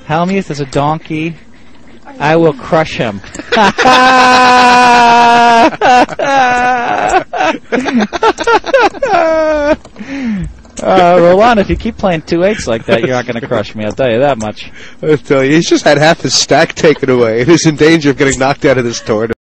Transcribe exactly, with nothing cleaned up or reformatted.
Hellmuth is a donkey. I will crush him. uh, Roland, if you keep playing two eights like that, you're not going to crush me. I'll tell you that much. I'll tell you, he's just had half his stack taken away and is in danger of getting knocked out of this tournament.